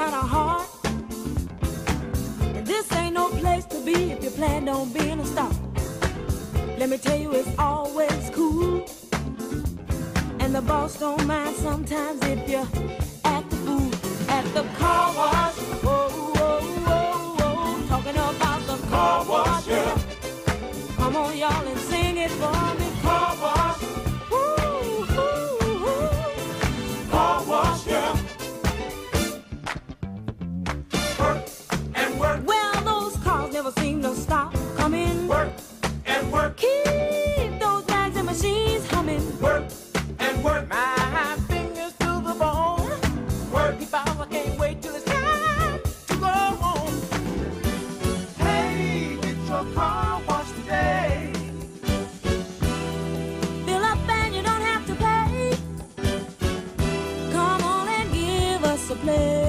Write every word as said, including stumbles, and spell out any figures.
kinda hard. And this ain't no place to be if you plan on being a star. Let me tell you, it's always cool. And the boss don't mind sometimes if you act the fool at the car wash. Whoa, whoa, whoa, whoa. Talking about the car wash, yeah. Come on, y'all, and sing it for me. Car wash. Woo, woo, woo. Car wash, yeah. Work and work. Well, those cars never seem to stop coming. Work and work. Keep those bags and machines humming. Work and work. My fingers to the bone. Work. If I can't wait till it's time to go home. Hey, get your car washed today. Fill up and you don't have to pay. Come on and give us a play.